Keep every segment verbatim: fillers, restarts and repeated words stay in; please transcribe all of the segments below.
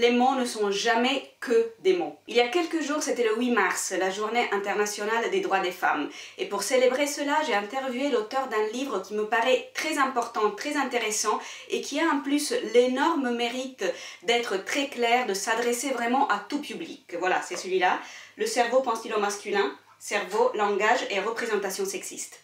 les mots ne sont jamais que des mots. Il y a quelques jours, c'était le huit mars, la journée internationale des droits des femmes. Et pour célébrer cela, j'ai interviewé l'auteur d'un livre qui me paraît très important, très intéressant et qui a en plus l'énorme mérite d'être très clair, de s'adresser vraiment à tout public. Voilà, c'est celui-là. Le cerveau pense-t-il au masculin? Cerveau, langage et représentation sexiste.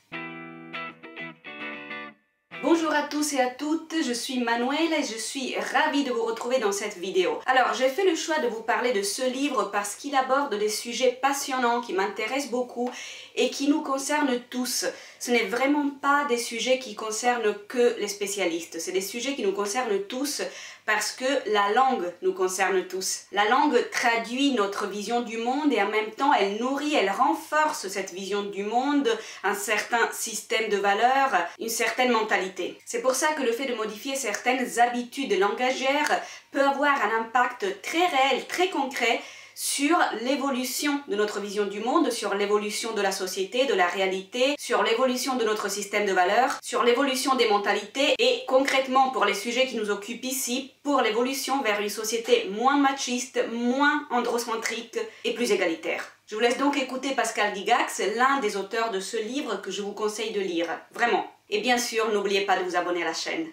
Bonjour à tous et à toutes, je suis Manuela et je suis ravie de vous retrouver dans cette vidéo. Alors, j'ai fait le choix de vous parler de ce livre parce qu'il aborde des sujets passionnants qui m'intéressent beaucoup et qui nous concernent tous. Ce n'est vraiment pas des sujets qui concernent que les spécialistes, c'est des sujets qui nous concernent tous parce que la langue nous concerne tous. La langue traduit notre vision du monde et en même temps elle nourrit, elle renforce cette vision du monde, un certain système de valeurs, une certaine mentalité. C'est pour ça que le fait de modifier certaines habitudes langagières peut avoir un impact très réel, très concret sur l'évolution de notre vision du monde, sur l'évolution de la société, de la réalité, sur l'évolution de notre système de valeurs, sur l'évolution des mentalités et concrètement pour les sujets qui nous occupent ici, pour l'évolution vers une société moins machiste, moins androcentrique et plus égalitaire. Je vous laisse donc écouter Pascal Gygax, l'un des auteurs de ce livre que je vous conseille de lire, vraiment. Et bien sûr, n'oubliez pas de vous abonner à la chaîne.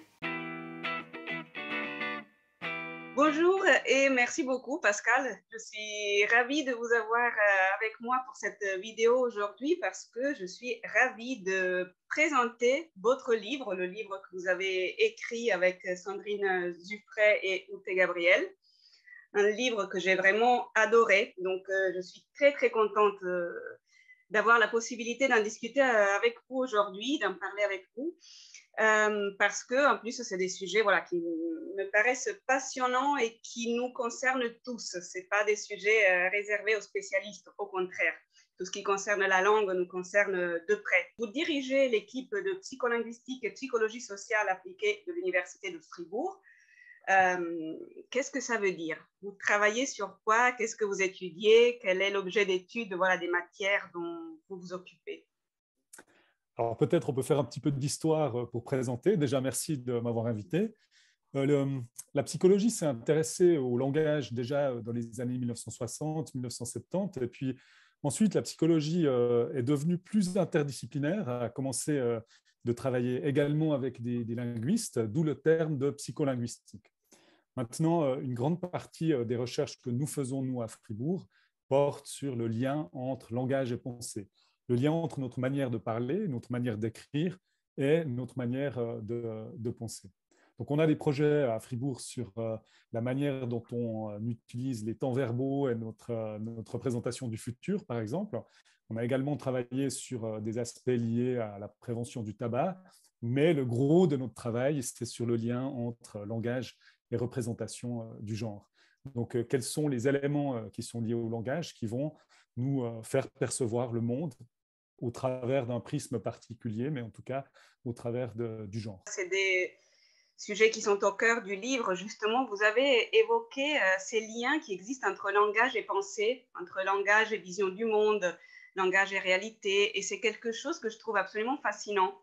Bonjour et merci beaucoup Pascal. Je suis ravie de vous avoir avec moi pour cette vidéo aujourd'hui parce que je suis ravie de présenter votre livre, le livre que vous avez écrit avec Sandrine Zuffray et Ute Gabriel. Un livre que j'ai vraiment adoré, donc je suis très très contente d'avoir la possibilité d'en discuter avec vous aujourd'hui, d'en parler avec vous. Euh, parce que en plus c'est des sujets voilà, qui me paraissent passionnants et qui nous concernent tous. Ce n'est pas des sujets euh, réservés aux spécialistes, au contraire. Tout ce qui concerne la langue nous concerne de près. Vous dirigez l'équipe de psycholinguistique et psychologie sociale appliquée de l'Université de Fribourg. Euh, Qu'est-ce que ça veut dire? Vous travaillez sur quoi? Qu'est-ce que vous étudiez? Quel est l'objet d'étude voilà, des matières dont vous vous occupez? Alors peut-être on peut faire un petit peu d'histoire pour présenter. Déjà, merci de m'avoir invité. Euh, le, la psychologie s'est intéressée au langage déjà dans les années mille neuf cent soixante, mille neuf cent soixante-dix. Et puis ensuite, la psychologie euh, est devenue plus interdisciplinaire, a commencé euh, de travailler également avec des, des linguistes, d'où le terme de psycholinguistique. Maintenant, une grande partie des recherches que nous faisons, nous, à Fribourg, porte sur le lien entre langage et pensée. Le lien entre notre manière de parler, notre manière d'écrire et notre manière de, de penser. Donc, on a des projets à Fribourg sur la manière dont on utilise les temps verbaux et notre, notre représentation du futur, par exemple. On a également travaillé sur des aspects liés à la prévention du tabac, mais le gros de notre travail, c'est sur le lien entre langage et représentation du genre. Donc, quels sont les éléments qui sont liés au langage qui vont nous faire percevoir le monde au travers d'un prisme particulier, mais en tout cas au travers de, du genre. C'est des sujets qui sont au cœur du livre. Justement, vous avez évoqué euh, ces liens qui existent entre langage et pensée, entre langage et vision du monde, langage et réalité, et c'est quelque chose que je trouve absolument fascinant.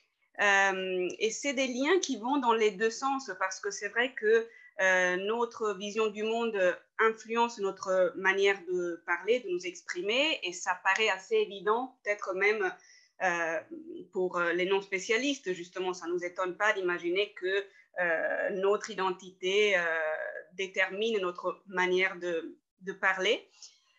Euh, et c'est des liens qui vont dans les deux sens, parce que c'est vrai que euh, notre vision du monde influence notre manière de parler, de nous exprimer, et ça paraît assez évident, peut-être même euh, pour les non-spécialistes, justement, ça ne nous étonne pas d'imaginer que euh, notre identité euh, détermine notre manière de, de parler.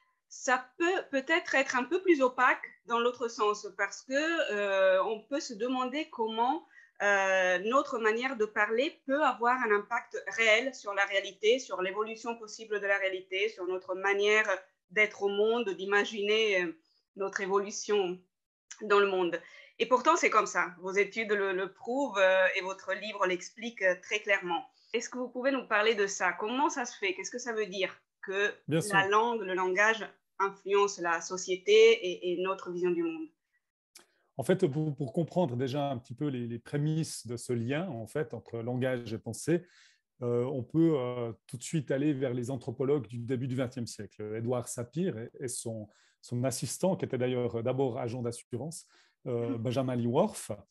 Ça peut peut-être être un peu plus opaque dans l'autre sens parce qu'on euh, peut se demander comment euh, notre manière de parler peut avoir un impact réel sur la réalité, sur l'évolution possible de la réalité, sur notre manière d'être au monde, d'imaginer notre évolution dans le monde. Et pourtant, c'est comme ça. Vos études le, le prouvent euh, et votre livre l'explique très clairement. Est-ce que vous pouvez nous parler de ça? Comment ça se fait? Qu'est-ce que ça veut dire que Bien la sûr. langue, le langage influence la société et, et notre vision du monde? En fait, pour, pour, comprendre déjà un petit peu les, les prémices de ce lien en fait, entre langage et pensée, euh, on peut euh, tout de suite aller vers les anthropologues du début du vingtième siècle. Édouard Sapir et, et son, son assistant, qui était d'ailleurs d'abord agent d'assurance, euh, Benjamin Lee Whorf.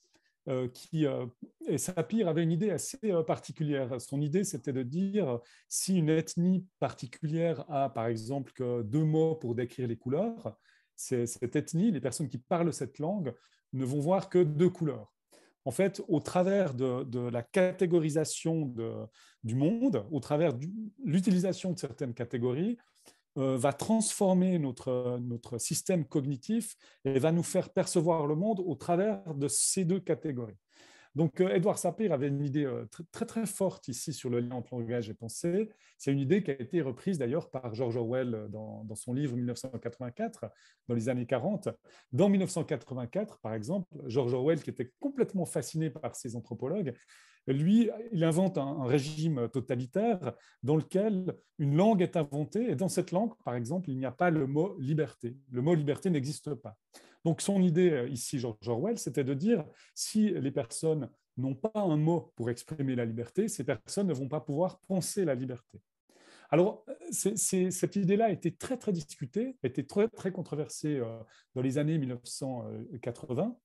euh, qui, euh, et Sapir avait une idée assez euh, particulière. Son idée, c'était de dire, si une ethnie particulière a, par exemple, que deux mots pour décrire les couleurs, cette ethnie, les personnes qui parlent cette langue, ne vont voir que deux couleurs. En fait, au travers de, de la catégorisation de, du monde, au travers de l'utilisation de certaines catégories, euh, va transformer notre, notre système cognitif et va nous faire percevoir le monde au travers de ces deux catégories. Donc, euh, Edward Sapir avait une idée euh, très, très, très forte ici sur le lien entre langage et pensée. C'est une idée qui a été reprise d'ailleurs par George Orwell dans, dans son livre mille neuf cent quatre-vingt-quatre, dans les années quarante. Dans mille neuf cent quatre-vingt-quatre, par exemple, George Orwell, qui était complètement fasciné par ces anthropologues, lui, il invente un, un régime totalitaire dans lequel une langue est inventée, et dans cette langue, par exemple, il n'y a pas le mot liberté. Le mot liberté n'existe pas. Donc, son idée ici, George Orwell, c'était de dire, si les personnes n'ont pas un mot pour exprimer la liberté, ces personnes ne vont pas pouvoir penser la liberté. Alors, c'est, c'est, cette idée-là a été très, très discutée, a été très, très controversée euh, dans les années mille neuf cent quatre-vingts.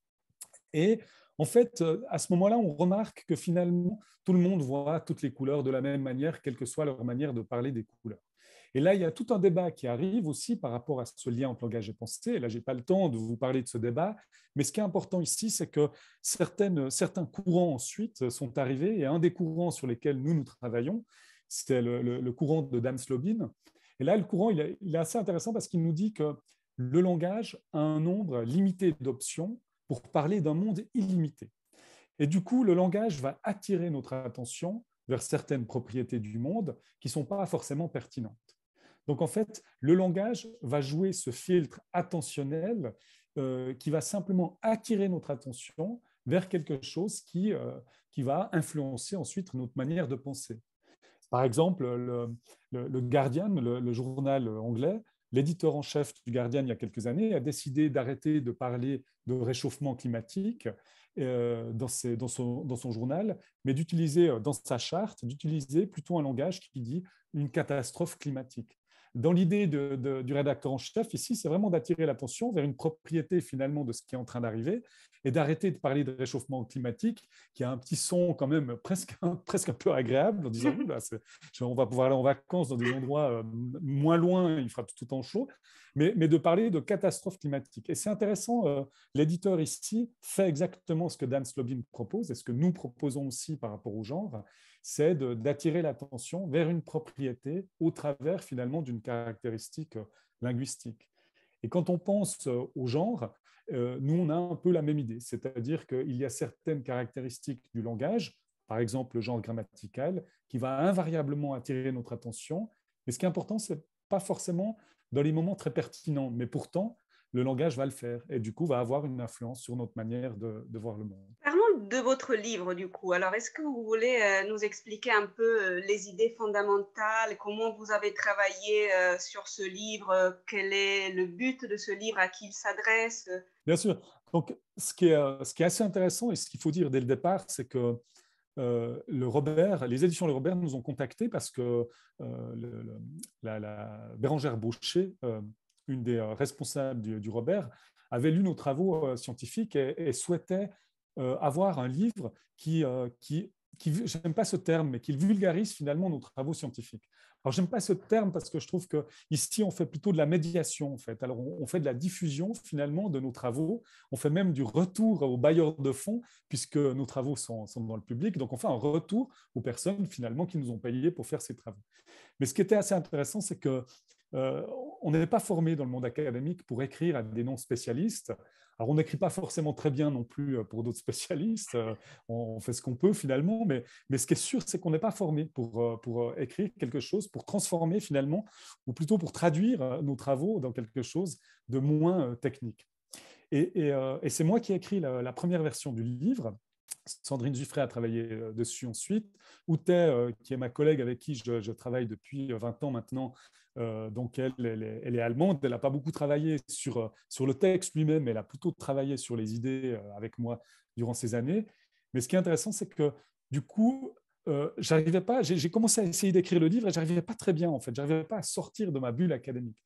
Et en fait, à ce moment-là, on remarque que finalement, tout le monde voit toutes les couleurs de la même manière, quelle que soit leur manière de parler des couleurs. Et là, il y a tout un débat qui arrive aussi par rapport à ce lien entre langage et pensée. Et là, je n'ai pas le temps de vous parler de ce débat, mais ce qui est important ici, c'est que certaines, certains courants ensuite sont arrivés, et un des courants sur lesquels nous, nous travaillons, c'est le, le, le courant de Dan Slobin. Et là, le courant, il est, il est assez intéressant parce qu'il nous dit que le langage a un nombre limité d'options pour parler d'un monde illimité. Et du coup, le langage va attirer notre attention vers certaines propriétés du monde qui ne sont pas forcément pertinentes. Donc en fait, le langage va jouer ce filtre attentionnel euh, qui va simplement attirer notre attention vers quelque chose qui, euh, qui va influencer ensuite notre manière de penser. Par exemple, le, le, le Guardian, le, le journal anglais, l'éditeur en chef du Guardian il y a quelques années a décidé d'arrêter de parler de réchauffement climatique euh, dans, ses, dans, son, dans son journal, mais d'utiliser dans sa charte, d'utiliser plutôt un langage qui dit une catastrophe climatique. Dans l'idée de, de, du rédacteur en chef, ici, c'est vraiment d'attirer l'attention vers une propriété finalement de ce qui est en train d'arriver et d'arrêter de parler de réchauffement climatique qui a un petit son quand même presque, presque un peu agréable en disant bah, on va pouvoir aller en vacances dans des endroits moins loin, il fera tout en chaud, mais, mais de parler de catastrophe climatique. Et c'est intéressant, euh, l'éditeur ici fait exactement ce que Dan Slobin propose et ce que nous proposons aussi par rapport au genre, c'est d'attirer l'attention vers une propriété au travers finalement d'une caractéristique linguistique. Et quand on pense au genre, euh, nous, on a un peu la même idée, c'est-à-dire qu'il y a certaines caractéristiques du langage, par exemple le genre grammatical, qui va invariablement attirer notre attention. Mais ce qui est important, ce n'est pas forcément dans les moments très pertinents, mais pourtant, le langage va le faire et du coup va avoir une influence sur notre manière de, de voir le monde. Parlons de votre livre du coup. Alors, est-ce que vous voulez euh, nous expliquer un peu euh, les idées fondamentales, comment vous avez travaillé euh, sur ce livre, euh, quel est le but de ce livre, à qui il s'adresse? Bien sûr. Donc, ce qui est, ce qui est assez intéressant et ce qu'il faut dire dès le départ, c'est que Euh, le Robert, les éditions Le Robert nous ont contactés parce que euh, le, le, la, la Bérangère Baucher, euh, une des euh, responsables du, du Robert, avait lu nos travaux euh, scientifiques et, et souhaitait euh, avoir un livre qui, euh, qui, qui j'aime pas ce terme, mais qui vulgarise finalement nos travaux scientifiques. Alors, j'aime pas ce terme parce que je trouve qu'ici, on fait plutôt de la médiation, en fait. Alors, on, on fait de la diffusion, finalement, de nos travaux. On fait même du retour aux bailleurs de fonds, puisque nos travaux sont, sont dans le public. Donc, on fait un retour aux personnes, finalement, qui nous ont payés pour faire ces travaux. Mais ce qui était assez intéressant, c'est que euh, on n'est pas formé dans le monde académique pour écrire à des non-spécialistes. Alors, on n'écrit pas forcément très bien non plus pour d'autres spécialistes. On fait ce qu'on peut finalement, mais, mais ce qui est sûr, c'est qu'on n'est pas formé pour, pour écrire quelque chose, pour transformer finalement, ou plutôt pour traduire nos travaux dans quelque chose de moins technique. Et, et, et c'est moi qui ai écrit la, la première version du livre. Sandrine Giffray a travaillé dessus ensuite. Outé, euh, qui est ma collègue avec qui je, je travaille depuis vingt ans maintenant, euh, donc elle, elle, est, elle est allemande, elle n'a pas beaucoup travaillé sur, sur le texte lui-même, elle a plutôt travaillé sur les idées avec moi durant ces années. Mais ce qui est intéressant, c'est que du coup, euh, j'arrivais pas, j'ai commencé à essayer d'écrire le livre et j'arrivais pas très bien en fait, j'arrivais pas à sortir de ma bulle académique.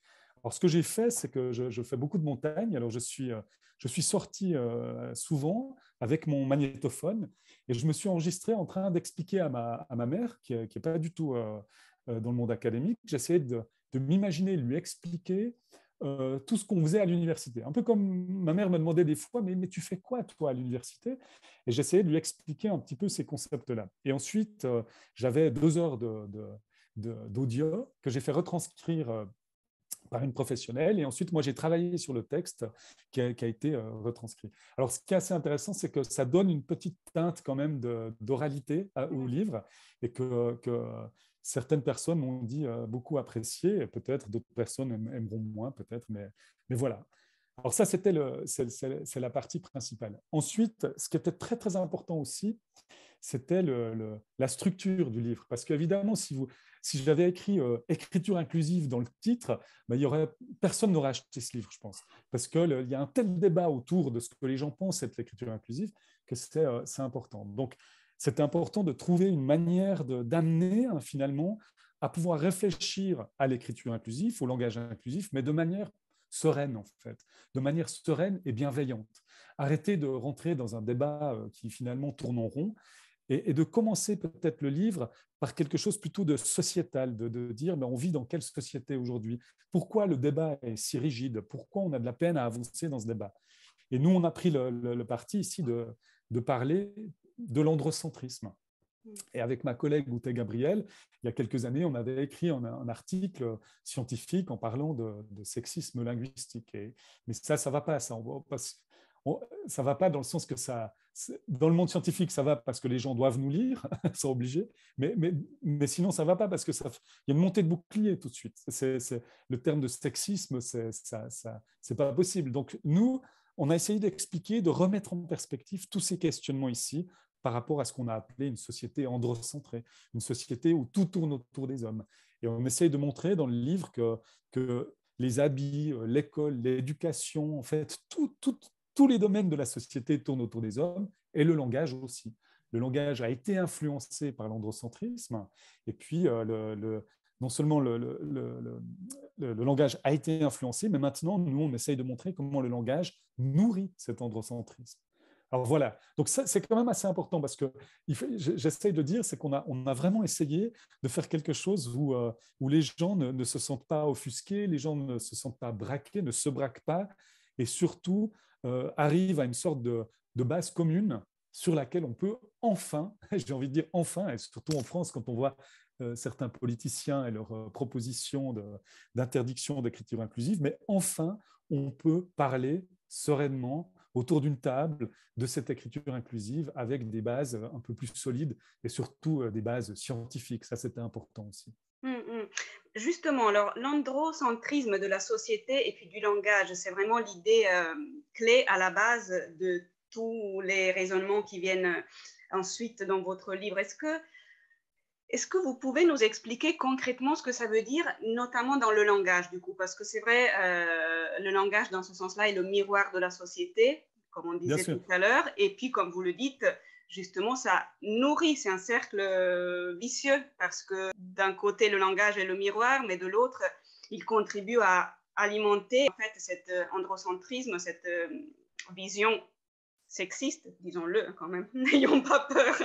Alors, ce que j'ai fait, c'est que je, je fais beaucoup de montagnes. Alors, je suis, euh, je suis sorti euh, souvent avec mon magnétophone et je me suis enregistré en train d'expliquer à ma, à ma mère, qui n'est pas du tout euh, euh, dans le monde académique. J'essayais de, de m'imaginer, lui expliquer euh, tout ce qu'on faisait à l'université. Un peu comme ma mère me demandait des fois, mais, mais tu fais quoi, toi, à l'université? Et j'essayais de lui expliquer un petit peu ces concepts-là. Et ensuite, euh, j'avais deux heures de, de, de, d'audio que j'ai fait retranscrire euh, par une professionnelle. Et ensuite, moi, j'ai travaillé sur le texte qui a, qui a été euh, retranscrit. Alors, ce qui est assez intéressant, c'est que ça donne une petite teinte quand même de, d'oralité à, au livre et que, que certaines personnes m'ont dit euh, beaucoup apprécié, et peut-être d'autres personnes aimeront moins, peut-être, mais, mais voilà. Alors ça, c'était le, c'est, c'est, c'est la partie principale. Ensuite, ce qui était très, très important aussi, c'était le, le, la structure du livre. Parce qu'évidemment, si, vous, si j'avais écrit euh, écriture inclusive dans le titre, ben, il y aurait, personne n'aurait acheté ce livre, je pense. Parce qu'il y a un tel débat autour de ce que les gens pensent être l'écriture inclusive que c'est, euh, c'est important. Donc, c'est important de trouver une manière de, d'amener hein, finalement à pouvoir réfléchir à l'écriture inclusive, au langage inclusif, mais de manière sereine en fait, de manière sereine et bienveillante. Arrêter de rentrer dans un débat euh, qui finalement tourne en rond et, et de commencer peut-être le livre par quelque chose plutôt de sociétal, de, de dire mais on vit dans quelle société aujourd'hui? Pourquoi le débat est si rigide? Pourquoi on a de la peine à avancer dans ce débat? Et nous, on a pris le, le, le parti ici de, de parler de l'androcentrisme. Et avec ma collègue Ute Gabriel, il y a quelques années, on avait écrit un, un article scientifique en parlant de, de sexisme linguistique. Et, mais ça, ça ne va pas. Ça ne va pas dans le sens que ça... Dans le monde scientifique, ça va parce que les gens doivent nous lire, sont obligés. Mais, mais, mais sinon, ça ne va pas parce qu'il y a une montée de bouclier tout de suite. C'est, c'est, le terme de sexisme, c'est, ça, ça, c'est pas possible. Donc, nous, on a essayé d'expliquer, de remettre en perspective tous ces questionnements ici par rapport à ce qu'on a appelé une société androcentrée, une société où tout tourne autour des hommes. Et on essaye de montrer dans le livre que, que les habits, l'école, l'éducation, en fait, tout, tout, tous les domaines de la société tournent autour des hommes, et le langage aussi. Le langage a été influencé par l'androcentrisme, et puis euh, le, le, non seulement le, le, le, le, le langage a été influencé, mais maintenant, nous, on essaye de montrer comment le langage nourrit cet androcentrisme. Alors voilà, donc ça, c'est quand même assez important parce que j'essaye de dire, c'est qu'on a, on a vraiment essayé de faire quelque chose où, euh, où les gens ne, ne se sentent pas offusqués, les gens ne se sentent pas braqués, ne se braquent pas, et surtout euh, arrivent à une sorte de, de base commune sur laquelle on peut enfin, j'ai envie de dire enfin, et surtout en France, quand on voit euh, certains politiciens et leurs euh, propositions de, d'interdiction d'écriture inclusive, mais enfin, on peut parler sereinement autour d'une table de cette écriture inclusive avec des bases un peu plus solides et surtout des bases scientifiques. Ça, c'était important aussi. Mmh, mmh. Justement, alors l'androcentrisme de la société et puis du langage, c'est vraiment l'idée euh, clé à la base de tous les raisonnements qui viennent ensuite dans votre livre. Est-ce que, est-ce que vous pouvez nous expliquer concrètement ce que ça veut dire, notamment dans le langage, du coup, parce que c'est vrai, euh, le langage, dans ce sens-là, est le miroir de la société, comme on disait tout à l'heure, et puis, comme vous le dites, justement, ça nourrit, c'est un cercle vicieux, parce que d'un côté, le langage est le miroir, mais de l'autre, il contribue à alimenter, en fait, cet androcentrisme, cette vision sexiste, disons-le quand même, n'ayons pas peur,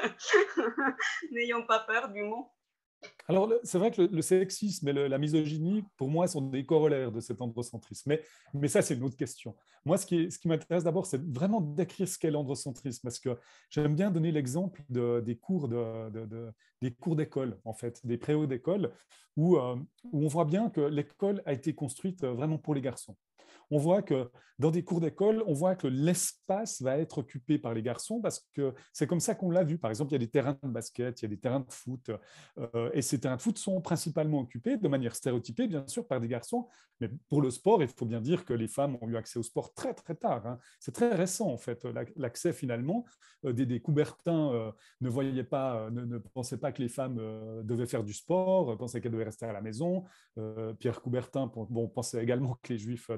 n'ayons pas peur du mot. Alors, c'est vrai que le, le sexisme et le, la misogynie, pour moi, sont des corollaires de cet androcentrisme. Mais, mais ça, c'est une autre question. Moi, ce qui, ce qui m'intéresse d'abord, c'est vraiment d'écrire ce qu'est l'androcentrisme, parce que j'aime bien donner l'exemple de, des cours de, de, de, des cours d'école, en fait, des préaux d'école, où, euh, où on voit bien que l'école a été construite vraiment pour les garçons. On voit que dans des cours d'école, on voit que l'espace va être occupé par les garçons parce que c'est comme ça qu'on l'a vu. Par exemple, il y a des terrains de basket, il y a des terrains de foot, euh, et ces terrains de foot sont principalement occupés de manière stéréotypée, bien sûr, par des garçons. Mais pour le sport, il faut bien dire que les femmes ont eu accès au sport très, très tard. Hein. C'est très récent, en fait, l'accès finalement. Euh, des, des Coubertins euh, ne voyaient pas, ne, ne pensaient pas que les femmes euh, devaient faire du sport, pensaient qu'elles devaient rester à la maison. Euh, Pierre Coubertin bon, pensait également que les Juifs ne,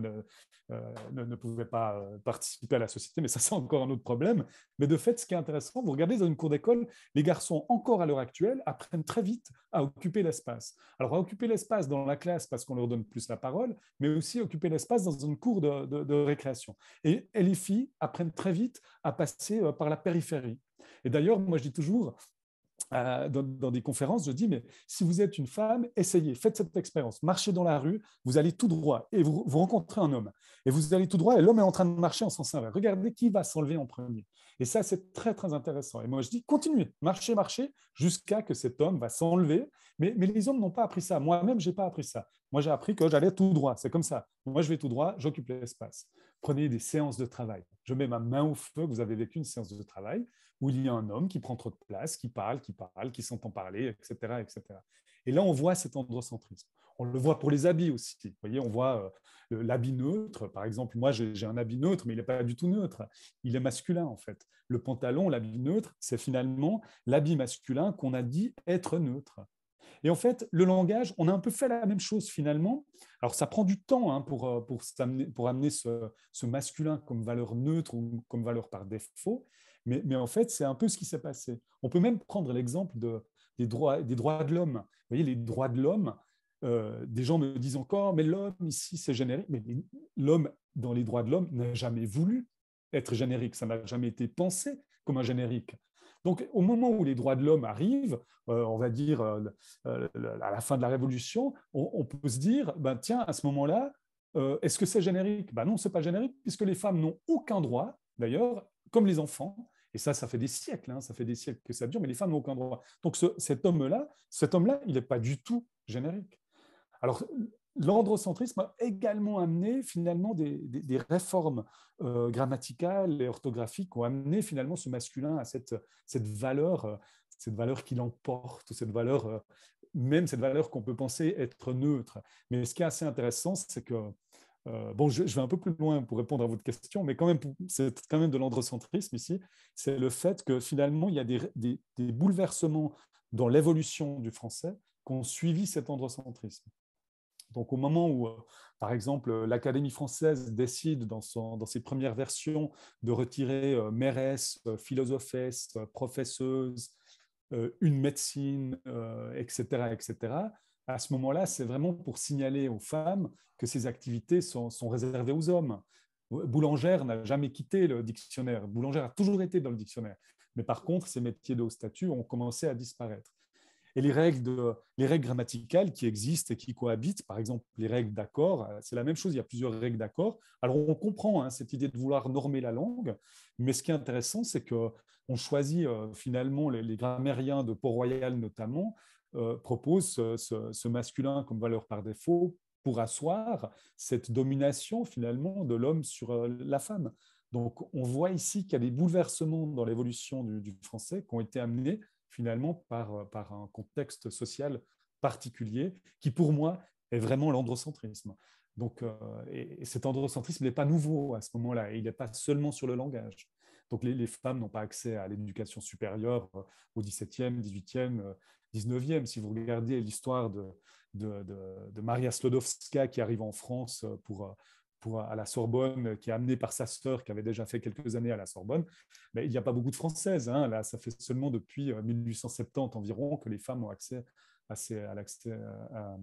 euh, ne, ne pouvaient pas euh, participer à la société, mais ça, c'est encore un autre problème. Mais de fait, ce qui est intéressant, vous regardez dans une cour d'école, les garçons, encore à l'heure actuelle, apprennent très vite à occuper l'espace. Alors, à occuper l'espace dans la classe parce qu'on leur donne plus la parole, mais aussi occuper l'espace dans une cour de, de, de récréation. Et, et les filles apprennent très vite à passer euh, par la périphérie. Et d'ailleurs, moi, je dis toujours, euh, dans, dans des conférences, je dis, mais si vous êtes une femme, essayez, faites cette expérience. Marchez dans la rue, vous allez tout droit et vous, vous rencontrez un homme. Et vous allez tout droit et l'homme est en train de marcher en sens inverse. Regardez qui va s'enlever en premier. Et ça, c'est très, très intéressant. Et moi, je dis, continuez, marchez, marchez, jusqu'à que cet homme va s'enlever. Mais, mais les hommes n'ont pas appris ça. Moi-même, je n'ai pas appris ça. Moi, j'ai appris que j'allais tout droit. C'est comme ça. Moi, je vais tout droit, j'occupe l'espace. Prenez des séances de travail. Je mets ma main au feu, vous avez vécu une séance de travail où il y a un homme qui prend trop de place, qui parle, qui parle, qui s'entend parler, et cetera, et cetera. Et là, on voit cet androcentrisme. On le voit pour les habits aussi. Vous voyez, on voit euh, l'habit neutre. Par exemple, moi, j'ai un habit neutre, mais il n'est pas du tout neutre. Il est masculin, en fait. Le pantalon, l'habit neutre, c'est finalement l'habit masculin qu'on a dit être neutre. Et en fait, le langage, on a un peu fait la même chose finalement. Alors, ça prend du temps hein, pour, pour, amener, pour amener ce, ce masculin comme valeur neutre ou comme valeur par défaut. Mais, mais en fait, c'est un peu ce qui s'est passé. On peut même prendre l'exemple de, des, droits, des droits de l'homme. Vous voyez, les droits de l'homme, euh, des gens me disent encore, mais l'homme ici, c'est générique. Mais l'homme, dans les droits de l'homme, n'a jamais voulu être générique. Ça n'a jamais été pensé comme un générique. Donc, au moment où les droits de l'homme arrivent, euh, on va dire euh, euh, à la fin de la Révolution, on, on peut se dire, ben, tiens, à ce moment-là, euh, est-ce que c'est générique? Ben non, ce n'est pas générique, puisque les femmes n'ont aucun droit, d'ailleurs, comme les enfants. Et ça, ça fait des siècles, hein, ça fait des siècles que ça dure, mais les femmes n'ont aucun droit. Donc, ce, cet homme-là, cet homme-là, il n'est pas du tout générique. Alors, l'androcentrisme a également amené finalement des, des, des réformes euh, grammaticales et orthographiques qui ont amené finalement ce masculin à cette, cette valeur, euh, cette valeur qui l'emporte, cette valeur, euh, même cette valeur qu'on peut penser être neutre. Mais ce qui est assez intéressant, c'est que euh, bon, je, je, vais un peu plus loin pour répondre à votre question, mais quand même, c'est quand même de l'androcentrisme ici. C'est le fait que finalement, il y a des, des, des bouleversements dans l'évolution du français qui ont suivi cet androcentrisme. Donc, au moment où, euh, par exemple, l'Académie française décide dans, son, dans ses premières versions de retirer euh, mairesse, euh, philosophesse, euh, professeuse, euh, une médecine, euh, et cetera, et cetera, à ce moment-là, c'est vraiment pour signaler aux femmes que ces activités sont, sont réservées aux hommes. Boulangère n'a jamais quitté le dictionnaire. Boulangère a toujours été dans le dictionnaire. Mais par contre, ces métiers de haut statut ont commencé à disparaître. Et les règles, de, les règles grammaticales qui existent et qui cohabitent, par exemple les règles d'accord, c'est la même chose, il y a plusieurs règles d'accord. Alors on comprend hein, cette idée de vouloir normer la langue, mais ce qui est intéressant, c'est qu'on choisit euh, finalement, les, les grammairiens de Port-Royal notamment, euh, proposent ce, ce, ce masculin comme valeur par défaut pour asseoir cette domination finalement de l'homme sur euh, la femme. Donc on voit ici qu'il y a des bouleversements dans l'évolution du, du français qui ont été amenés finalement par, par un contexte social particulier qui, pour moi, est vraiment l'androcentrisme. Donc, euh, et, et cet androcentrisme n'est pas nouveau à ce moment-là, il n'est pas seulement sur le langage. Donc, les, les femmes n'ont pas accès à l'éducation supérieure euh, au dix-septième, dix-huitième, euh, dix-neuvième. Si vous regardez l'histoire de, de, de, de Maria Sklodowska qui arrive en France pour, pour, à la Sorbonne, qui est amenée par sa sœur qui avait déjà fait quelques années à la Sorbonne, mais il n'y a pas beaucoup de Françaises. Hein. Là, ça fait seulement depuis mille huit cent soixante-dix environ que les femmes ont accès à, ces, à, l'accès à,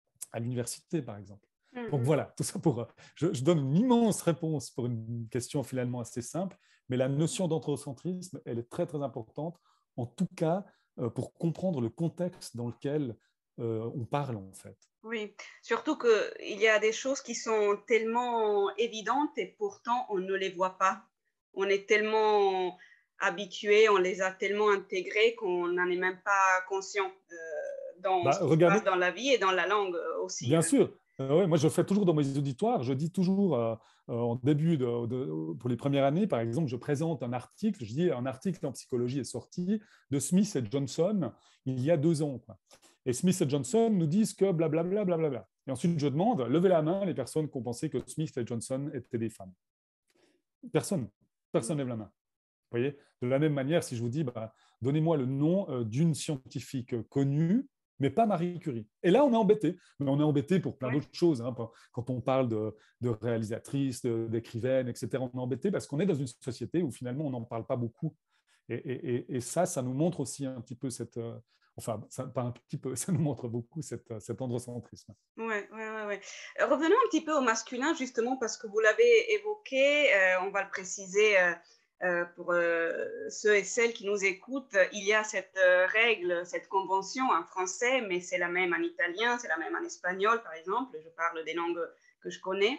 à l'université, par exemple. Mm-hmm. Donc voilà, tout ça pour... Je, je donne une immense réponse pour une question finalement assez simple, mais la notion d'androcentrisme, elle est très, très importante, en tout cas euh, pour comprendre le contexte dans lequel euh, on parle, en fait. Oui, surtout qu'il y a des choses qui sont tellement évidentes et pourtant on ne les voit pas. On est tellement habitué, on les a tellement intégrés qu'on n'en est même pas conscient euh, dans bah, ce qui regardez... se passe dans la vie et dans la langue aussi. Bien hein. sûr. Euh, ouais, moi, je fais toujours dans mes auditoires, je dis toujours euh, euh, en début, de, de, pour les premières années, par exemple, je présente un article, je dis un article en psychologie est sorti de Smith et Johnson il y a deux ans. Quoi. Et Smith et Johnson nous disent que blablabla, blablabla. Et ensuite, je demande, levez la main les personnes qui ont pensé que Smith et Johnson étaient des femmes. Personne. Personne ne lève la main. Vous voyez ? De la même manière, si je vous dis, bah, donnez-moi le nom euh, d'une scientifique connue, mais pas Marie Curie. Et là, on est embêté. Mais on est embêté pour plein Ouais. d'autres choses. Hein. Quand on parle de, de réalisatrices, de, d'écrivaines, et cetera, on est embêté parce qu'on est dans une société où finalement, on n'en parle pas beaucoup. Et, et, et, ça, ça nous montre aussi un petit peu cette... Euh, enfin, ça, pas un petit peu, ça nous montre beaucoup cette, cet androcentrisme. Oui, ouais, ouais, ouais. Revenons un petit peu au masculin, justement, parce que vous l'avez évoqué, euh, on va le préciser euh, euh, pour euh, ceux et celles qui nous écoutent, il y a cette euh, règle, cette convention en français, mais c'est la même en italien, c'est la même en espagnol, par exemple, je parle des langues que je connais,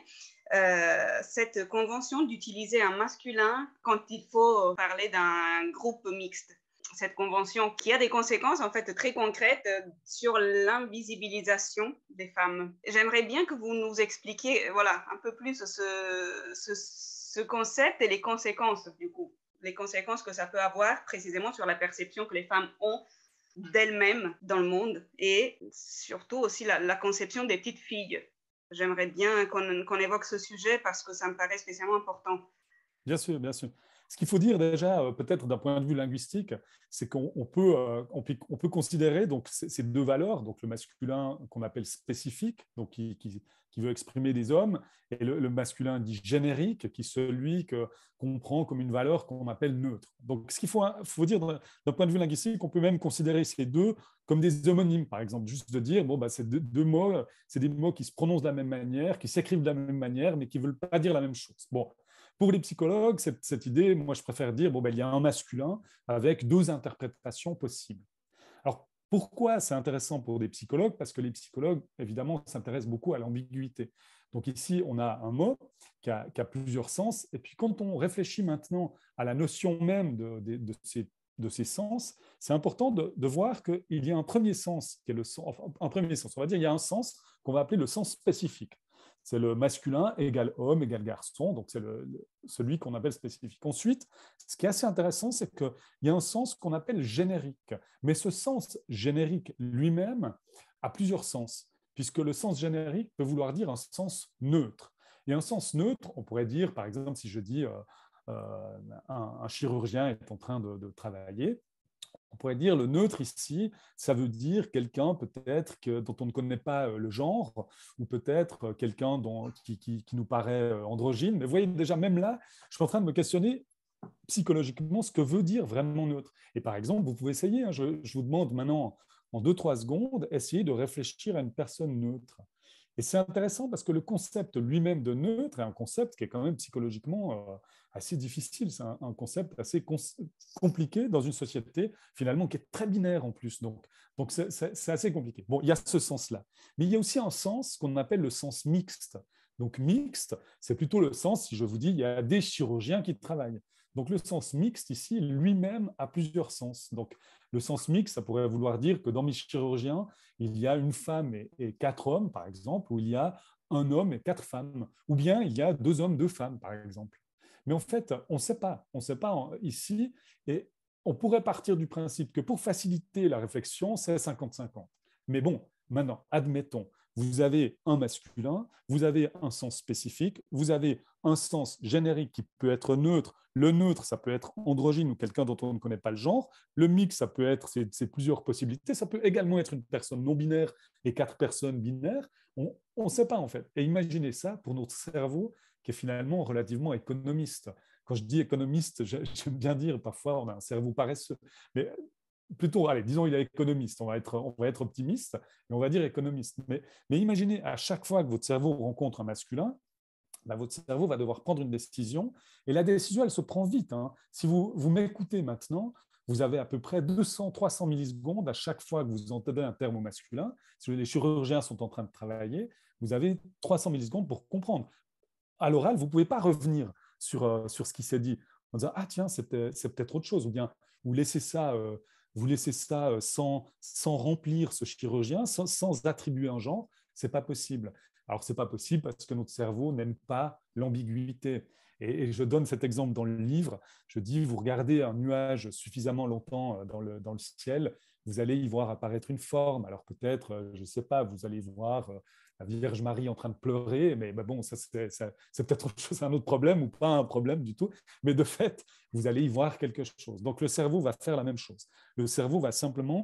euh, cette convention d'utiliser un masculin quand il faut parler d'un groupe mixte. Cette convention qui a des conséquences en fait très concrètes sur l'invisibilisation des femmes. J'aimerais bien que vous nous expliquiez voilà, un peu plus ce, ce, ce concept et les conséquences du coup, les conséquences que ça peut avoir précisément sur la perception que les femmes ont d'elles-mêmes dans le monde et surtout aussi la, la conception des petites filles. J'aimerais bien qu'on, qu'on évoque ce sujet parce que ça me paraît spécialement important. Bien sûr, bien sûr. Ce qu'il faut dire déjà, peut-être d'un point de vue linguistique, c'est qu'on on peut, on peut, on peut considérer donc, ces deux valeurs, donc le masculin qu'on appelle spécifique, donc qui, qui, qui veut exprimer des hommes, et le, le masculin dit générique, qui est celui que, qu'on prend comme une valeur qu'on appelle neutre. Donc ce qu'il faut, faut dire d'un point de vue linguistique, on peut même considérer ces deux comme des homonymes, par exemple, juste de dire, bon, bah, c'est deux, deux mots, c'est des mots qui se prononcent de la même manière, qui s'écrivent de la même manière, mais qui ne veulent pas dire la même chose. Bon. Pour les psychologues, cette, cette idée, moi je préfère dire, bon, ben, il y a un masculin avec deux interprétations possibles. Alors pourquoi c'est intéressant pour des psychologues? Parce que les psychologues, évidemment, s'intéressent beaucoup à l'ambiguïté. Donc ici, on a un mot qui a, qui a plusieurs sens, et puis quand on réfléchit maintenant à la notion même de, de, de ces de ces sens, c'est important de, de voir qu'il y a un premier sens, qui est le sens, enfin, un premier sens, on va dire, il y a un sens qu'on va appeler le sens spécifique. C'est le masculin égale homme égale garçon, donc c'est le, le, celui qu'on appelle spécifique. Ensuite, ce qui est assez intéressant, c'est qu'il y a un sens qu'on appelle générique. Mais ce sens générique lui-même a plusieurs sens, puisque le sens générique peut vouloir dire un sens neutre. Et un sens neutre, on pourrait dire, par exemple, si je dis euh, euh, un, un chirurgien est en train de, de travailler, on pourrait dire le neutre ici, ça veut dire quelqu'un peut-être que, dont on ne connaît pas le genre, ou peut-être quelqu'un dont, qui, qui, qui nous paraît androgyne. Mais vous voyez, déjà, même là, je suis en train de me questionner psychologiquement ce que veut dire vraiment neutre. Et par exemple, vous pouvez essayer, hein, je, je vous demande maintenant, en deux trois secondes, essayez de réfléchir à une personne neutre. Et c'est intéressant parce que le concept lui-même de neutre est un concept qui est quand même psychologiquement euh, assez difficile. C'est un, un concept assez compliqué dans une société finalement qui est très binaire en plus. Donc, donc c'est, c'est, c'est assez compliqué. Bon, il y a ce sens-là. Mais il y a aussi un sens qu'on appelle le sens mixte. Donc mixte, c'est plutôt le sens, si je vous dis, il y a des chirurgiens qui travaillent. Donc le sens mixte ici, lui-même, a plusieurs sens. Donc le sens mixte, ça pourrait vouloir dire que dans mes chirurgiens, il y a une femme et, et quatre hommes, par exemple, ou il y a un homme et quatre femmes, ou bien il y a deux hommes, deux femmes, par exemple. Mais en fait, on ne sait pas. On ne sait pas ici, et on pourrait partir du principe que pour faciliter la réflexion, c'est cinquante cinquante. Mais bon, maintenant, admettons, vous avez un masculin, vous avez un sens spécifique, vous avez un sens générique qui peut être neutre. Le neutre, ça peut être androgyne ou quelqu'un dont on ne connaît pas le genre. Le mix, ça peut être, c'est, c'est plusieurs possibilités. Ça peut également être une personne non binaire et quatre personnes binaires. On ne sait pas en fait. Et imaginez ça pour notre cerveau qui est finalement relativement économiste. Quand je dis économiste, j'aime bien dire parfois on a un cerveau paresseux. Mais plutôt, allez, disons il est économiste, on va être, on va être optimiste et on va dire économiste. Mais, mais imaginez à chaque fois que votre cerveau rencontre un masculin, ben, votre cerveau va devoir prendre une décision et la décision, elle se prend vite. Hein. Si vous, vous m'écoutez maintenant, vous avez à peu près deux cents à trois cents millisecondes à chaque fois que vous entendez un terme au masculin. Si les chirurgiens sont en train de travailler, vous avez trois cents millisecondes pour comprendre. À l'oral, vous ne pouvez pas revenir sur, euh, sur ce qui s'est dit en disant « Ah tiens, c'est, c'est peut-être autre chose » ou bien vous laissez ça, euh, vous laissez ça sans, sans remplir ce chirurgien, sans, sans attribuer un genre, ce n'est pas possible. Alors, ce n'est pas possible parce que notre cerveau n'aime pas l'ambiguïté. Et, et je donne cet exemple dans le livre. Je dis, vous regardez un nuage suffisamment longtemps dans le, dans le ciel, vous allez y voir apparaître une forme. Alors peut-être, je ne sais pas, vous allez voir la Vierge Marie en train de pleurer, mais bon, ça, c'est, ça, c'est peut-être autre chose, un autre problème ou pas un problème du tout. Mais de fait, vous allez y voir quelque chose. Donc le cerveau va faire la même chose. Le cerveau va simplement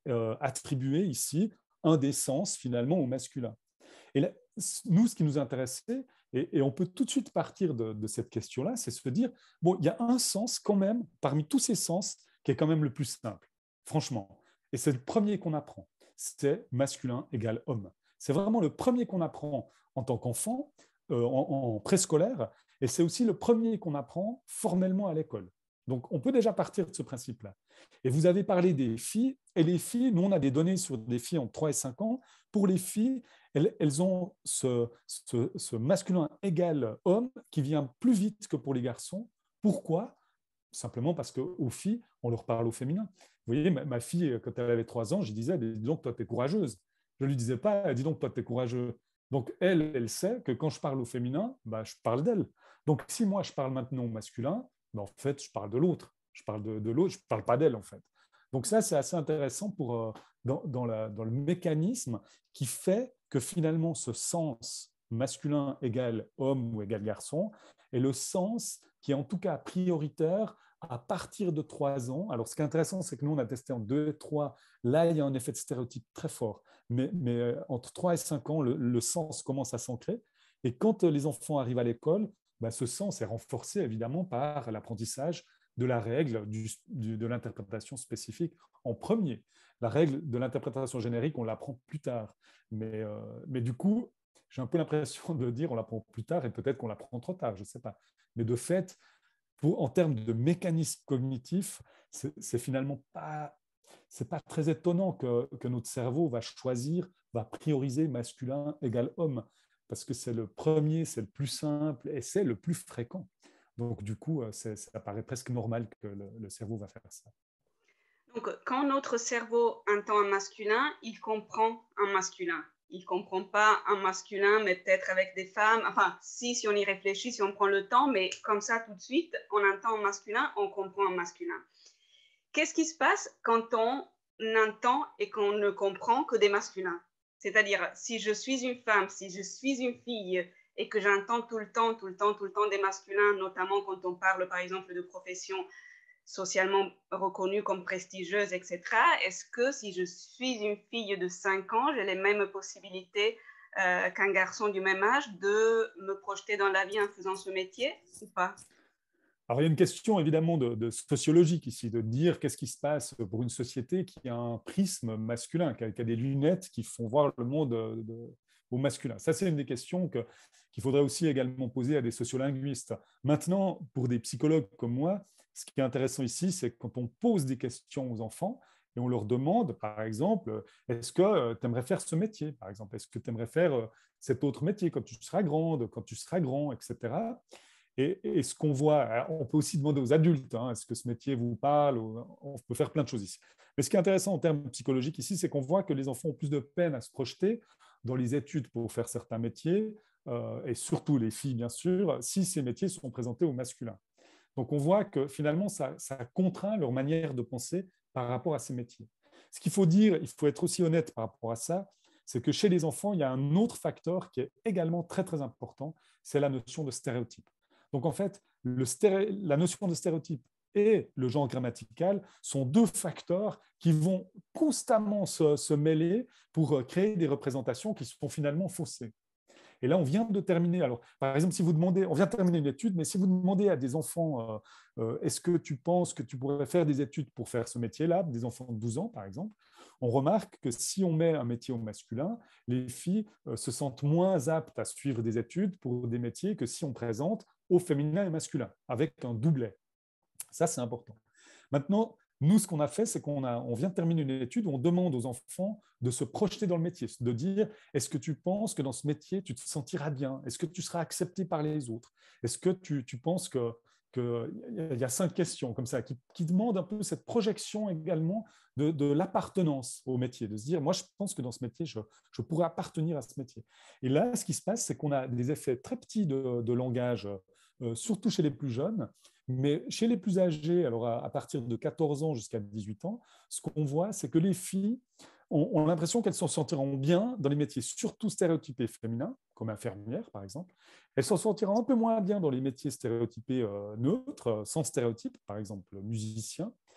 euh, attribuer ici un des sens finalement au masculin. Et là, nous, ce qui nous intéressait, et, et on peut tout de suite partir de, de cette question-là, c'est se dire, bon, il y a un sens quand même, parmi tous ces sens, qui est quand même le plus simple, franchement. Et c'est le premier qu'on apprend, c'est masculin égale homme. C'est vraiment le premier qu'on apprend en tant qu'enfant, euh, en, en préscolaire, et c'est aussi le premier qu'on apprend formellement à l'école. Donc, on peut déjà partir de ce principe-là. Et vous avez parlé des filles, et les filles, nous, on a des données sur des filles entre trois et cinq ans. Pour les filles, elles, elles ont ce, ce, ce masculin égal homme qui vient plus vite que pour les garçons. Pourquoi ? Simplement parce qu'aux filles, on leur parle au féminin. Vous voyez, ma, ma fille, quand elle avait trois ans, je disais, dis donc, toi, tu es courageuse. Je ne lui disais pas, dis donc, toi, tu es courageux. Donc, elle, elle sait que quand je parle au féminin, bah, je parle d'elle. Donc, si moi, je parle maintenant au masculin, bah, en fait, je parle de l'autre. Je parle de, de l'autre, je ne parle pas d'elle, en fait. Donc, ça, c'est assez intéressant pour, euh, dans, dans, la, dans le mécanisme qui fait que finalement, ce sens masculin égale homme ou égale garçon est le sens qui est en tout cas prioritaire à partir de trois ans. Alors, ce qui est intéressant, c'est que nous, on a testé en deux et trois. Là, il y a un effet de stéréotype très fort. Mais, mais entre trois et cinq ans, le, le sens commence à s'ancrer. Et quand les enfants arrivent à l'école, bah, ce sens est renforcé évidemment par l'apprentissage de la règle du, du, de l'interprétation spécifique en premier. La règle de l'interprétation générique, on l'apprend plus tard. Mais, euh, mais du coup, j'ai un peu l'impression de dire on l'apprend plus tard et peut-être qu'on l'apprend trop tard, je ne sais pas. Mais de fait, pour, en termes de mécanisme cognitif, c'est, c'est finalement pas, c'est pas très étonnant que, que notre cerveau va choisir, va prioriser masculin égale homme, parce que c'est le premier, c'est le plus simple et c'est le plus fréquent. Donc, du coup, c'est, ça paraît presque normal que le, le cerveau va faire ça. Donc, quand notre cerveau entend un masculin, il comprend un masculin. Il ne comprend pas un masculin, mais peut-être avec des femmes. Enfin, si, si on y réfléchit, si on prend le temps, mais comme ça, tout de suite, on entend un masculin, on comprend un masculin. Qu'est-ce qui se passe quand on entend et qu'on ne comprend que des masculins? C'est-à-dire, si je suis une femme, si je suis une fille et que j'entends tout le temps, tout le temps, tout le temps des masculins, notamment quand on parle, par exemple, de profession socialement reconnue comme prestigieuse, et cetera. Est-ce que si je suis une fille de cinq ans, j'ai les mêmes possibilités euh, qu'un garçon du même âge de me projeter dans la vie en faisant ce métier ou pas? Alors, il y a une question évidemment de, de sociologique ici, de dire qu'est-ce qui se passe pour une société qui a un prisme masculin, qui a, qui a des lunettes qui font voir le monde de, de, au masculin. Ça, c'est une des questions que, qu'il faudrait aussi également poser à des sociolinguistes. Maintenant, pour des psychologues comme moi, ce qui est intéressant ici, c'est quand on pose des questions aux enfants et on leur demande, par exemple, est-ce que tu aimerais faire ce métier, par exemple, est-ce que tu aimerais faire cet autre métier quand tu seras grande, quand tu seras grand, et cetera. Et, et, ce qu'on voit, on peut aussi demander aux adultes, hein, est-ce que ce métier vous parle? On peut faire plein de choses ici. Mais ce qui est intéressant en termes psychologiques ici, c'est qu'on voit que les enfants ont plus de peine à se projeter dans les études pour faire certains métiers, euh, et surtout les filles, bien sûr, si ces métiers sont présentés au masculin. Donc on voit que finalement, ça, ça contraint leur manière de penser par rapport à ces métiers. Ce qu'il faut dire, il faut être aussi honnête par rapport à ça, c'est que chez les enfants, il y a un autre facteur qui est également très, très important, c'est la notion de stéréotype. Donc en fait, le stéréo, la notion de stéréotype et le genre grammatical sont deux facteurs qui vont constamment se, se mêler pour créer des représentations qui sont finalement faussées. Et là, on vient de terminer. Alors, par exemple, si vous demandez, on vient de terminer une étude, mais si vous demandez à des enfants, euh, euh, est-ce que tu penses que tu pourrais faire des études pour faire ce métier-là, des enfants de douze ans, par exemple, on remarque que si on met un métier au masculin, les filles euh, se sentent moins aptes à suivre des études pour des métiers que si on présente au féminin et masculin, avec un doublet. Ça, c'est important. Maintenant, nous, ce qu'on a fait, c'est qu'on a, on vient de terminer une étude où on demande aux enfants de se projeter dans le métier, de dire, est-ce que tu penses que dans ce métier, tu te sentiras bien? Est-ce que tu seras accepté par les autres? Est-ce que tu, tu penses que qu'il y a cinq questions comme ça qui, qui demandent un peu cette projection également de, de l'appartenance au métier, de se dire, moi, je pense que dans ce métier, je, je pourrais appartenir à ce métier. Et là, ce qui se passe, c'est qu'on a des effets très petits de, de langage, euh, surtout chez les plus jeunes, mais chez les plus âgés, alors à, à partir de quatorze ans jusqu'à dix-huit ans, ce qu'on voit, c'est que les filles ont, ont l'impression qu'elles s'en sentiront bien dans les métiers surtout stéréotypés féminins, comme infirmière par exemple. Elles s'en sentiront un peu moins bien dans les métiers stéréotypés euh, neutres, sans stéréotype, par exemple musicien.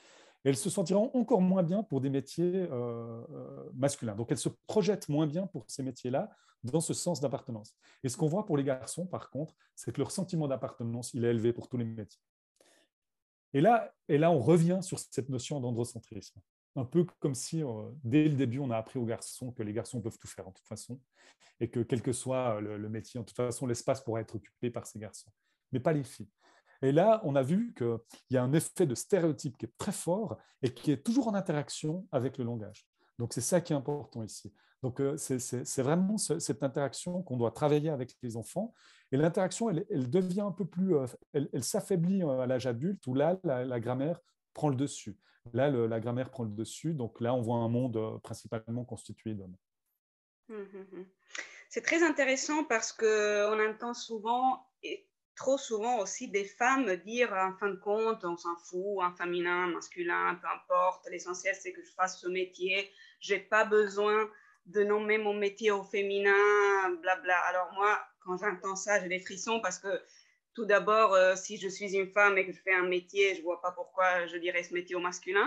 Et elles se sentiront encore moins bien pour des métiers euh, euh, masculins. Donc, elles se projettent moins bien pour ces métiers-là dans ce sens d'appartenance. Et ce qu'on voit pour les garçons, par contre, c'est que leur sentiment d'appartenance, il est élevé pour tous les métiers. Et là, et là, on revient sur cette notion d'androcentrisme. Un peu comme si, euh, dès le début, on a appris aux garçons que les garçons peuvent tout faire, en toute façon, et que quel que soit le, le métier, en toute façon, l'espace pourra être occupé par ces garçons, mais pas les filles. Et là, on a vu qu'il y a un effet de stéréotype qui est très fort et qui est toujours en interaction avec le langage. Donc, c'est ça qui est important ici. Donc, euh, c'est vraiment ce, cette interaction qu'on doit travailler avec les enfants. Et l'interaction, elle, elle, devient un peu plus... Euh, elle, elle s'affaiblit à l'âge adulte, où là, la, la grammaire prend le dessus. Là, le, la grammaire prend le dessus. Donc là, on voit un monde euh, principalement constitué d'hommes. Mmh. C'est très intéressant parce qu'on entend souvent, et trop souvent aussi, des femmes dire en fin de compte, on s'en fout, un féminin, un masculin, peu importe, l'essentiel c'est que je fasse ce métier, je n'ai pas besoin de nommer mon métier au féminin, blabla. Alors moi, quand j'entends ça, j'ai des frissons parce que tout d'abord, euh, si je suis une femme et que je fais un métier, je ne vois pas pourquoi je dirais ce métier au masculin.